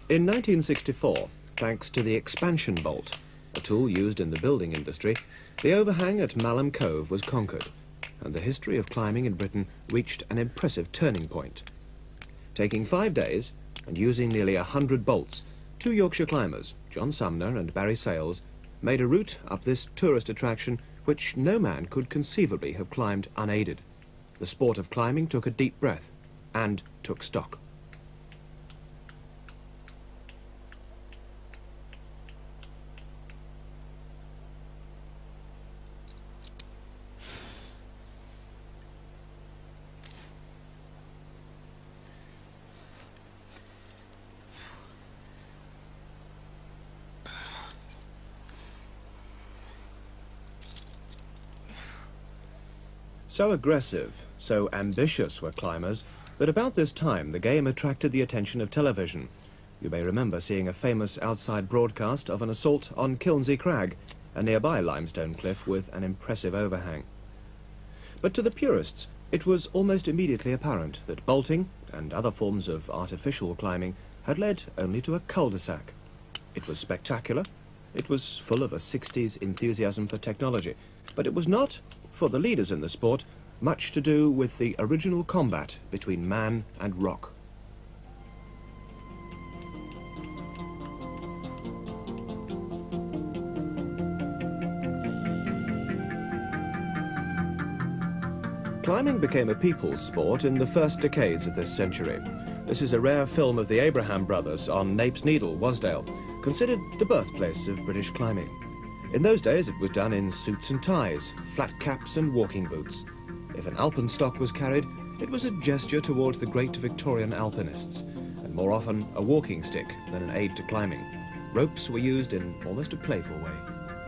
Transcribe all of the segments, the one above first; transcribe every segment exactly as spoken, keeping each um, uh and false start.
In nineteen sixty-four, thanks to the expansion bolt, a tool used in the building industry, the overhang at Malham Cove was conquered, and the history of climbing in Britain reached an impressive turning point. Taking five days and using nearly a hundred bolts, two Yorkshire climbers, John Sumner and Barry Sales, made a route up this tourist attraction which no man could conceivably have climbed unaided. The sport of climbing took a deep breath and took stock. So aggressive, so ambitious were climbers that about this time the game attracted the attention of television. You may remember seeing a famous outside broadcast of an assault on Kilnsey Crag, a nearby limestone cliff with an impressive overhang. But to the purists, it was almost immediately apparent that bolting and other forms of artificial climbing had led only to a cul-de-sac. It was spectacular, it was full of a sixties enthusiasm for technology, but it was not, for the leaders in the sport, much to do with the original combat between man and rock. Climbing became a people's sport in the first decades of this century. This is a rare film of the Abraham brothers on Nape's Needle, Wasdale, considered the birthplace of British climbing. In those days it was done in suits and ties, flat caps and walking boots. If an alpenstock was carried, it was a gesture towards the great Victorian alpinists, and more often a walking stick than an aid to climbing. Ropes were used in almost a playful way.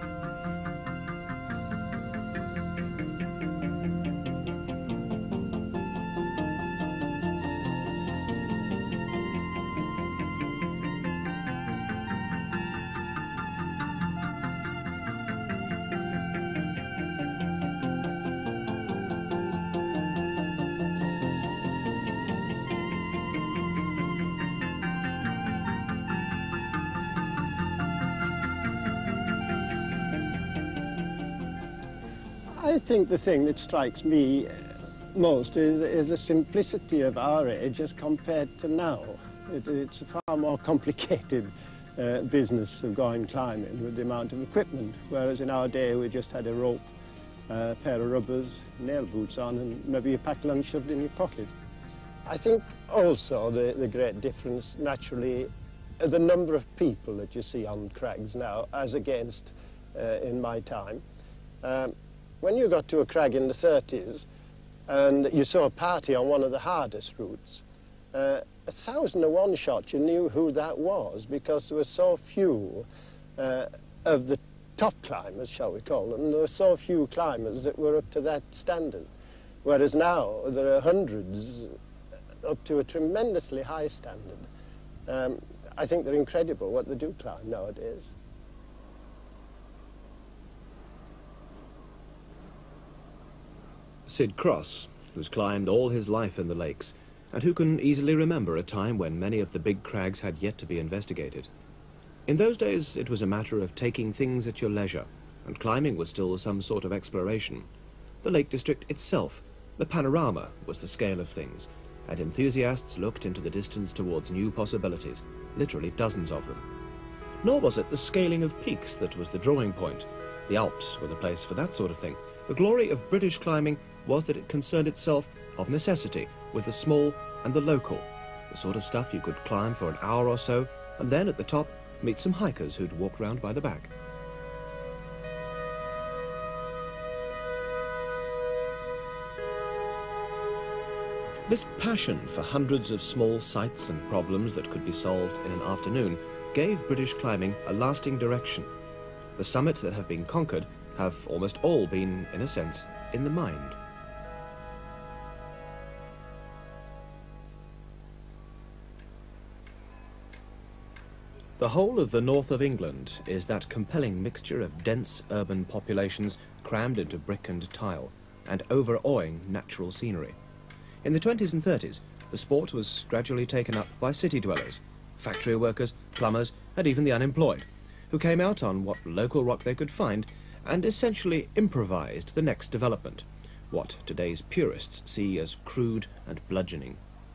I think the thing that strikes me most is, is the simplicity of our age as compared to now. It, it's a far more complicated uh, business of going climbing with the amount of equipment, whereas in our day we just had a rope, a pair of rubbers, nail boots on, and maybe a packed lunch shoved in your pocket. I think also the, the great difference, naturally, uh, the number of people that you see on crags now as against uh, in my time. Um, When you got to a crag in the thirties and you saw a party on one of the hardest routes, uh, a thousand to one shot you knew who that was, because there were so few uh, of the top climbers, shall we call them. There were so few climbers that were up to that standard. Whereas now there are hundreds up to a tremendously high standard. Um, I think they're incredible what they do climb nowadays. Sid Cross, who's climbed all his life in the lakes, and who can easily remember a time when many of the big crags had yet to be investigated. In those days, it was a matter of taking things at your leisure, and climbing was still some sort of exploration. The Lake District itself, the panorama, was the scale of things, and enthusiasts looked into the distance towards new possibilities, literally dozens of them. Nor was it the scaling of peaks that was the drawing point. The Alps were the place for that sort of thing. The glory of British climbing was that it concerned itself, of necessity, with the small and the local, the sort of stuff you could climb for an hour or so, and then at the top meet some hikers who'd walk round by the back. This passion for hundreds of small sights and problems that could be solved in an afternoon gave British climbing a lasting direction. The summits that have been conquered have almost all been, in a sense, in the mind. The whole of the north of England is that compelling mixture of dense urban populations crammed into brick and tile, and overawing natural scenery. In the twenties and thirties, the sport was gradually taken up by city dwellers, factory workers, plumbers, and even the unemployed, who came out on what local rock they could find and essentially improvised the next development, what today's purists see as crude and bludgeoning.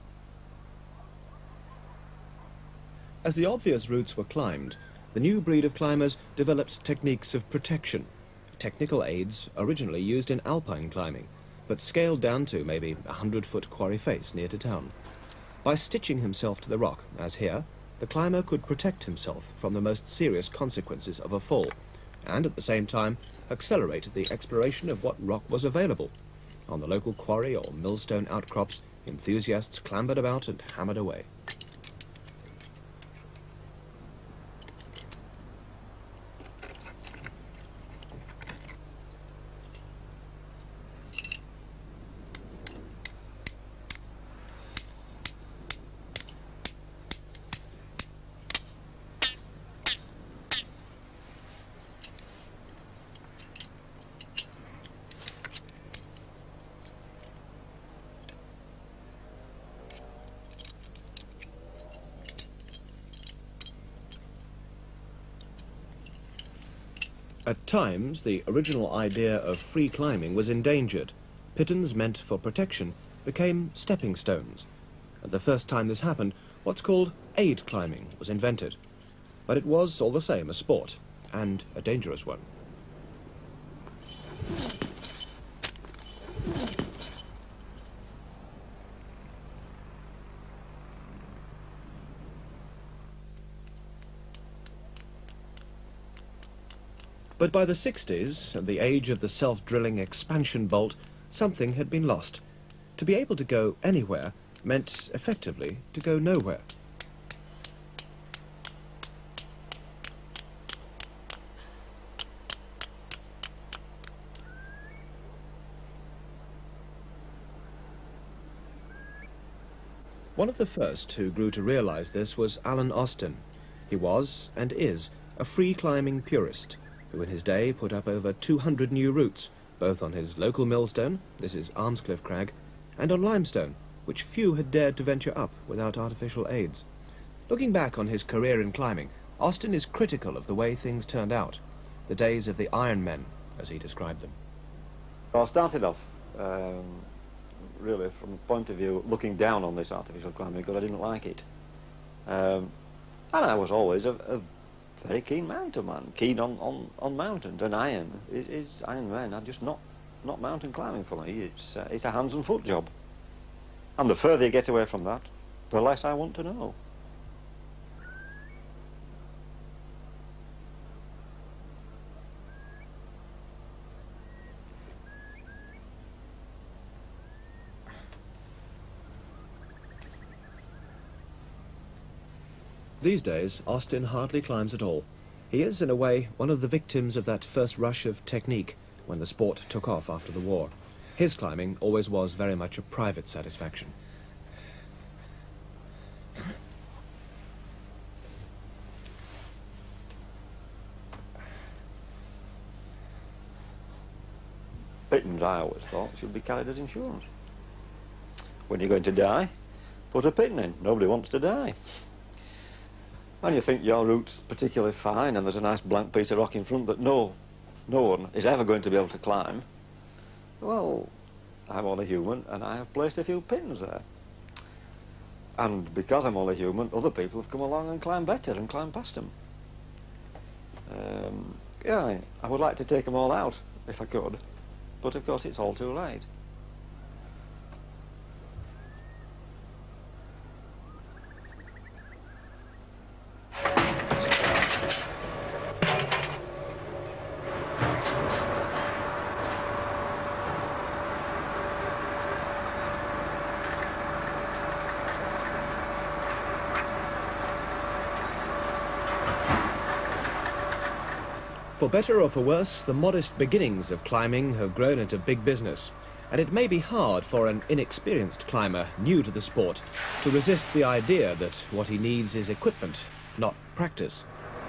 As the obvious routes were climbed, the new breed of climbers developed techniques of protection, technical aids originally used in alpine climbing, but scaled down to maybe a hundred-foot quarry face near to town. By stitching himself to the rock, as here, the climber could protect himself from the most serious consequences of a fall, and at the same time accelerate the exploration of what rock was available. On the local quarry or millstone outcrops, enthusiasts clambered about and hammered away. At times, the original idea of free climbing was endangered. Pittons meant for protection became stepping stones. At the first time this happened, what's called aid climbing was invented. But it was, all the same, a sport, and a dangerous one. But by the sixties, and the age of the self-drilling expansion bolt, something had been lost. To be able to go anywhere meant, effectively, to go nowhere. One of the first who grew to realize this was Alan Austin. He was, and is, a free-climbing purist, who in his day put up over two hundred new routes, both on his local millstone, this is Armscliffe Crag, and on limestone, which few had dared to venture up without artificial aids. Looking back on his career in climbing, Austin is critical of the way things turned out, the days of the Iron Men, as he described them. I started off, um, really, from the point of view, looking down on this artificial climbing because I didn't like it. Um, and I was always a, a very keen mountain man, keen on, on, on mountains, and iron is, is Iron Men are just not, not mountain climbing for me. It's, uh, it's a hands and foot job. And the further you get away from that, the less I want to know. These days, Austin hardly climbs at all. He is, in a way, one of the victims of that first rush of technique when the sport took off after the war. His climbing always was very much a private satisfaction. Pittons, I always thought, should be carried as insurance. When you're going to die, put a pitton in. Nobody wants to die. And you think your route's particularly fine and there's a nice blank piece of rock in front that no, no one is ever going to be able to climb. Well, I'm only human and I have placed a few pittons there. And because I'm only human, other people have come along and climbed better and climbed past them. Um, yeah, I, I would like to take them all out if I could, but of course it's all too late. For better or for worse, the modest beginnings of climbing have grown into big business, and it may be hard for an inexperienced climber new to the sport to resist the idea that what he needs is equipment, not practice.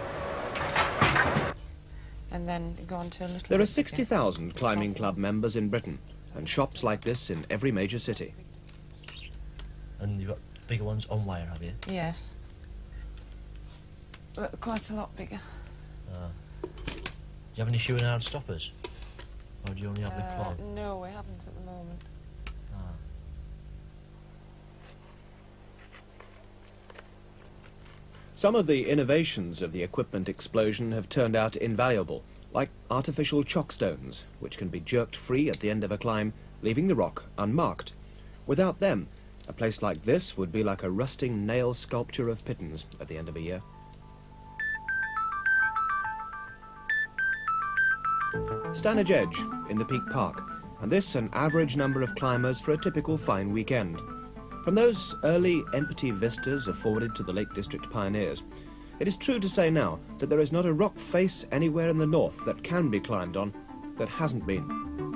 And then go on to a little There are bit sixty thousand climbing club members in Britain, and shops like this in every major city. And you've got bigger ones on wire, have you? Yes. uh, quite a lot bigger. Ah. Do you have any shoe and hard stoppers? Or do you only have Uh, the clog? no, we haven't at the moment. Ah. Some of the innovations of the equipment explosion have turned out invaluable, like artificial chockstones, which can be jerked free at the end of a climb, leaving the rock unmarked. Without them, a place like this would be like a rusting nail sculpture of pittons at the end of a year. Stanage Edge in the Peak Park, and this an average number of climbers for a typical fine weekend. From those early empty vistas afforded to the Lake District pioneers, it is true to say now that there is not a rock face anywhere in the north that can be climbed on that hasn't been.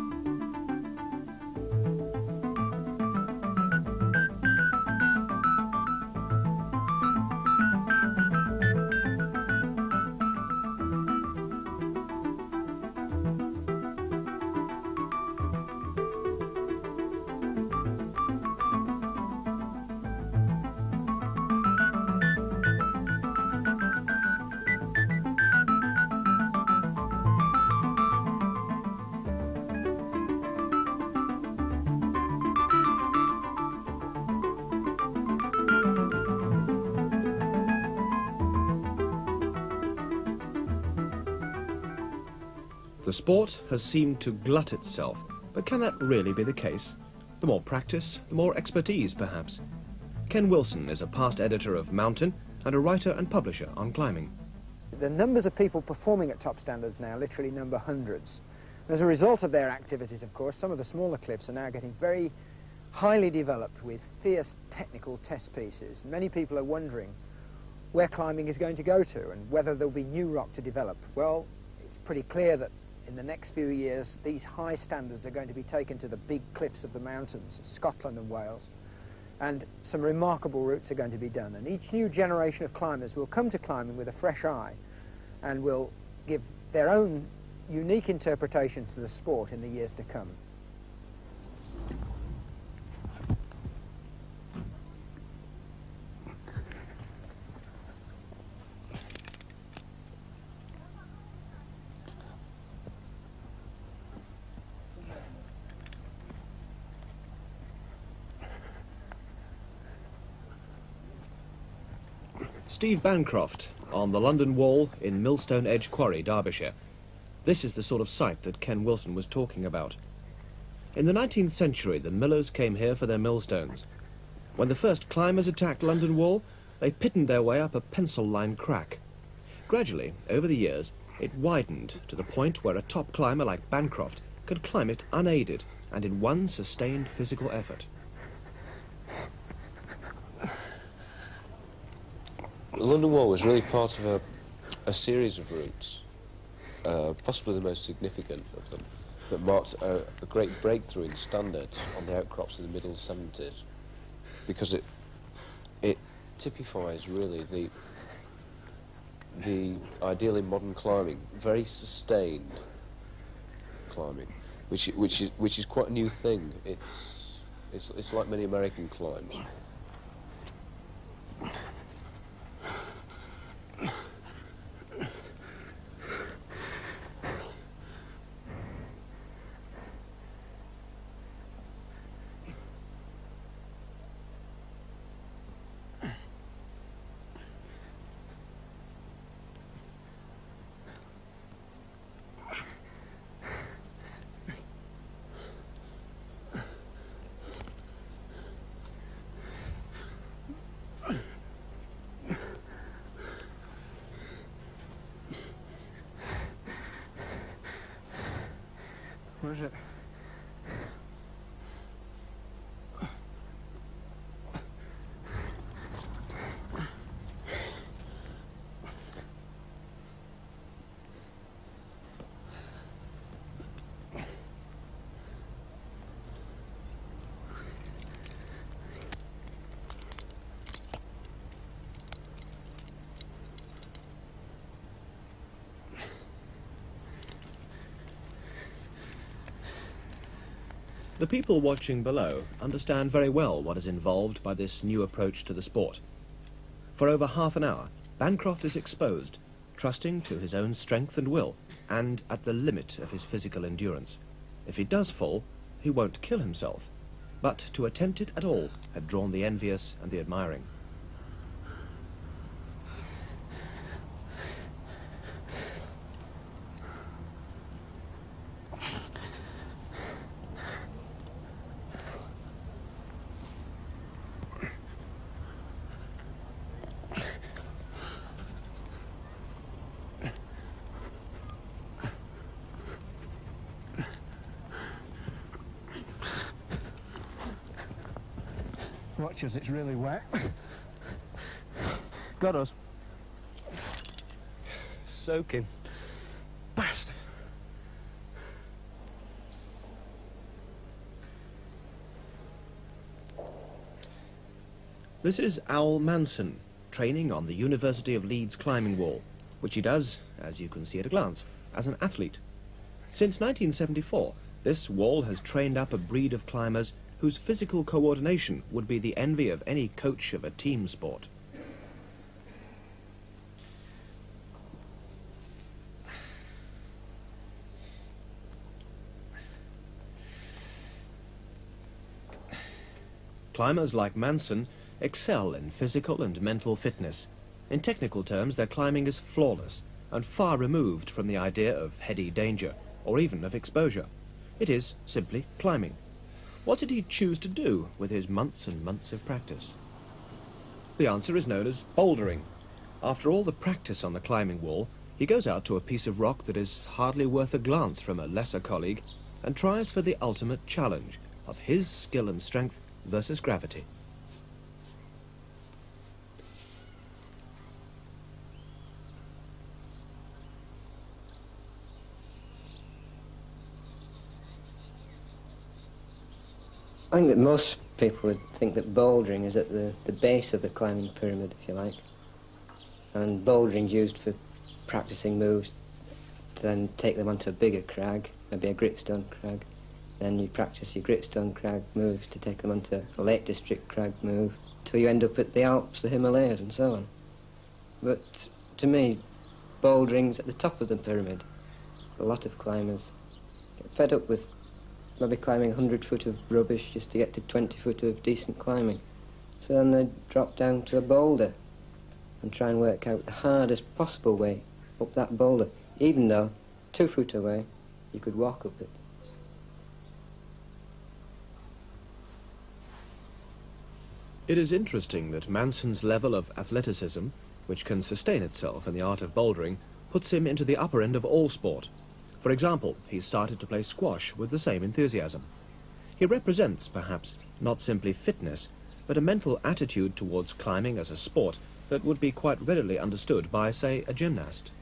The sport has seemed to glut itself, but can that really be the case? The more practice, the more expertise, perhaps. Ken Wilson is a past editor of Mountain and a writer and publisher on climbing. The numbers of people performing at top standards now literally number hundreds. As a result of their activities, of course, some of the smaller cliffs are now getting very highly developed with fierce technical test pieces. Many people are wondering where climbing is going to go to and whether there'll be new rock to develop. Well, it's pretty clear that in the next few years, these high standards are going to be taken to the big cliffs of the mountains, Scotland and Wales, and some remarkable routes are going to be done. And each new generation of climbers will come to climbing with a fresh eye and will give their own unique interpretation to the sport in the years to come. Steve Bancroft on the London Wall in Millstone Edge Quarry, Derbyshire. This is the sort of site that Ken Wilson was talking about. In the nineteenth century, the millers came here for their millstones. When the first climbers attacked London Wall, they pittoned their way up a pencil-line crack. Gradually, over the years, it widened to the point where a top climber like Bancroft could climb it unaided and in one sustained physical effort. The London Wall was really part of a, a series of routes, uh, possibly the most significant of them, that marked a, a great breakthrough in standards on the outcrops in the middle seventies, because it it typifies really the the ideal in modern climbing, very sustained climbing, which which is which is quite a new thing. It's it's it's like many American climbs. Where is it? The people watching below understand very well what is involved by this new approach to the sport. For over half an hour, Bancroft is exposed, trusting to his own strength and will, and at the limit of his physical endurance. If he does fall, he won't kill himself, but to attempt it at all had drawn the envious and the admiring. Watch us, it's really wet. Got us. Soaking. Bastard. This is Al Manson, training on the University of Leeds climbing wall, which he does, as you can see at a glance, as an athlete. Since nineteen seventy-four, this wall has trained up a breed of climbers whose physical coordination would be the envy of any coach of a team sport. Climbers like Manson excel in physical and mental fitness. In technical terms, their climbing is flawless and far removed from the idea of heady danger or even of exposure. It is simply climbing. What did he choose to do with his months and months of practice? The answer is known as bouldering. After all the practice on the climbing wall, he goes out to a piece of rock that is hardly worth a glance from a lesser colleague and tries for the ultimate challenge of his skill and strength versus gravity. I think that most people would think that bouldering is at the, the base of the climbing pyramid, if you like. And bouldering's used for practicing moves to then take them onto a bigger crag, maybe a gritstone crag. Then you practice your gritstone crag moves to take them onto a Lake District crag move, till you end up at the Alps, the Himalayas and so on. But to me, bouldering's at the top of the pyramid. A lot of climbers get fed up with maybe climbing a hundred foot of rubbish just to get to twenty foot of decent climbing. So then they drop down to a boulder and try and work out the hardest possible way up that boulder, even though two foot away you could walk up it. It is interesting that Manson's level of athleticism, which can sustain itself in the art of bouldering, puts him into the upper end of all sport. For example, he started to play squash with the same enthusiasm. He represents, perhaps, not simply fitness, but a mental attitude towards climbing as a sport that would be quite readily understood by, say, a gymnast.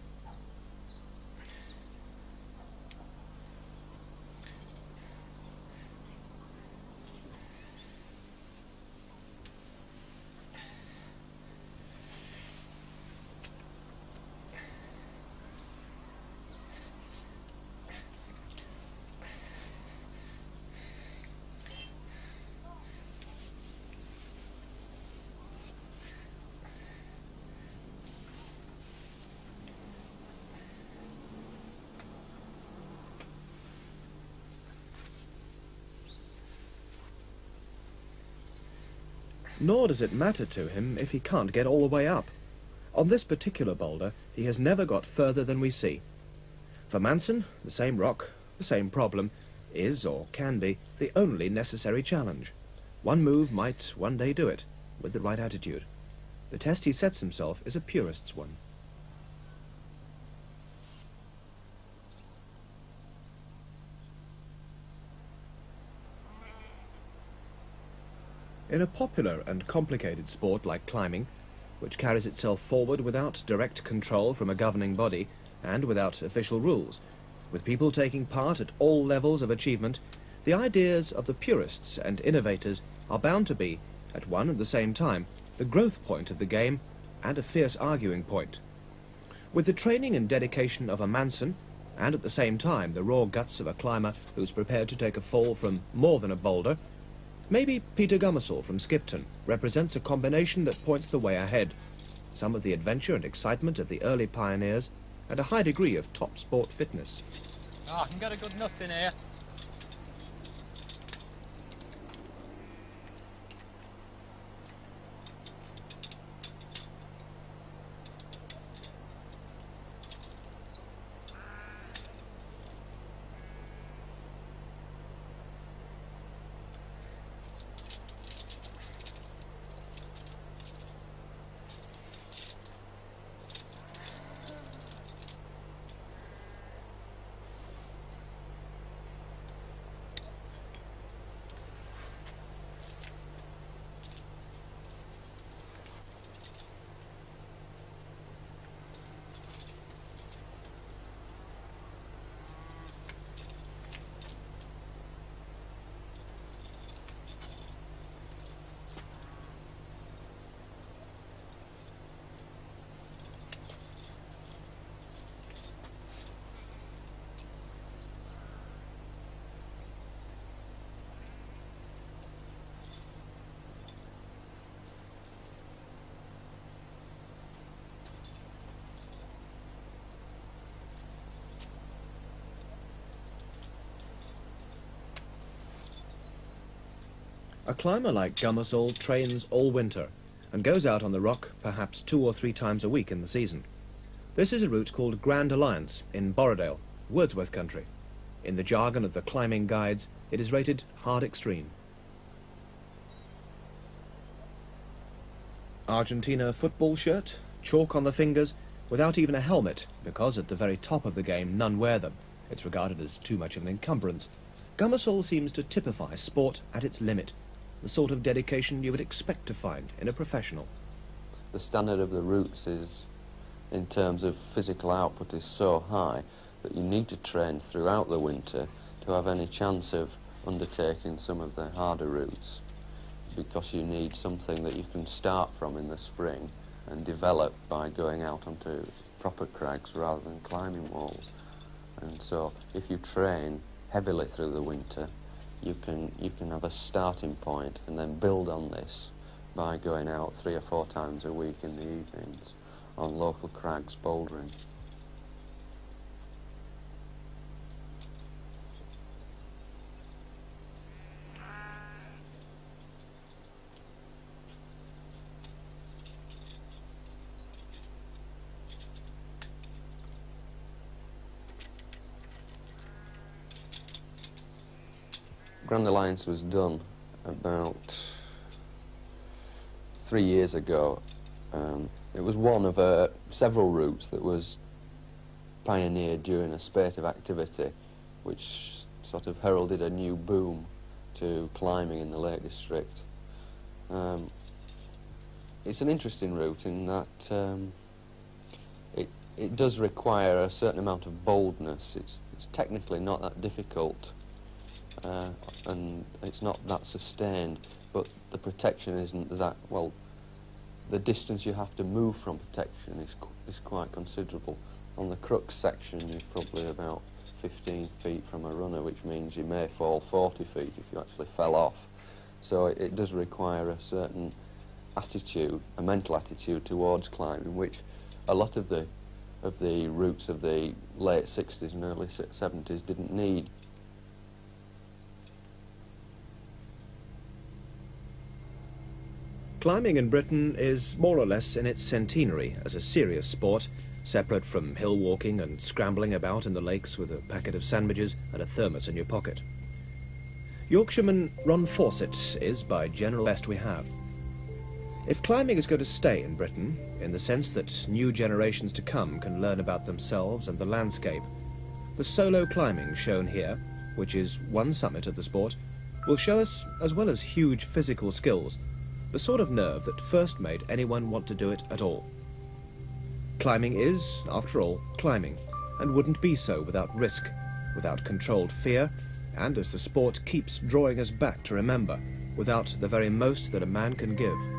Nor does it matter to him if he can't get all the way up. On this particular boulder, he has never got further than we see. For Manson, the same rock, the same problem, is, or can be, the only necessary challenge. One move might one day do it, with the right attitude. The test he sets himself is a purist's one. In a popular and complicated sport like climbing, which carries itself forward without direct control from a governing body and without official rules, with people taking part at all levels of achievement, the ideas of the purists and innovators are bound to be, at one and the same time, the growth point of the game and a fierce arguing point. With the training and dedication of a Manson, and at the same time the raw guts of a climber who's prepared to take a fall from more than a boulder, maybe Peter Gummersall from Skipton represents a combination that points the way ahead. some of the adventure and excitement of the early pioneers, and a high degree of top sport fitness. Oh, I can get a good nut in here. A climber like Gummersall trains all winter and goes out on the rock perhaps two or three times a week in the season. This is a route called Grand Alliance in Borrowdale, Wordsworth country. In the jargon of the climbing guides, it is rated hard extreme. Argentina football shirt, chalk on the fingers, without even a helmet, because at the very top of the game none wear them. It's regarded as too much of an encumbrance. Gummersall seems to typify sport at its limit, the sort of dedication you would expect to find in a professional. The standard of the routes is, in terms of physical output, is so high that you need to train throughout the winter to have any chance of undertaking some of the harder routes, because you need something that you can start from in the spring and develop by going out onto proper crags rather than climbing walls. And so if you train heavily through the winter, you can you can have a starting point and then build on this by going out three or four times a week in the evenings on local crags bouldering. Grand Alliance was done about three years ago. Um, it was one of uh, several routes that was pioneered during a spate of activity which sort of heralded a new boom to climbing in the Lake District. Um, it's an interesting route in that um, it, it does require a certain amount of boldness. It's, it's technically not that difficult. Uh, and it's not that sustained, but the protection isn't that, well, the distance you have to move from protection is, qu is quite considerable. On the crux section you're probably about fifteen feet from a runner, which means you may fall forty feet if you actually fell off. So it, it does require a certain attitude, a mental attitude towards climbing, which a lot of the, of the routes of the late sixties and early seventies didn't need. Climbing in Britain is more or less in its centenary as a serious sport, separate from hill walking and scrambling about in the lakes with a packet of sandwiches and a thermos in your pocket. Yorkshireman Ron Fawcett is, by general, the best we have. If climbing is going to stay in Britain, in the sense that new generations to come can learn about themselves and the landscape, the solo climbing shown here, which is one summit of the sport, will show us, as well as huge physical skills, the sort of nerve that first made anyone want to do it at all. Climbing is, after all, climbing, and wouldn't be so without risk, without controlled fear, and as the sport keeps drawing us back to remember, without the very most that a man can give.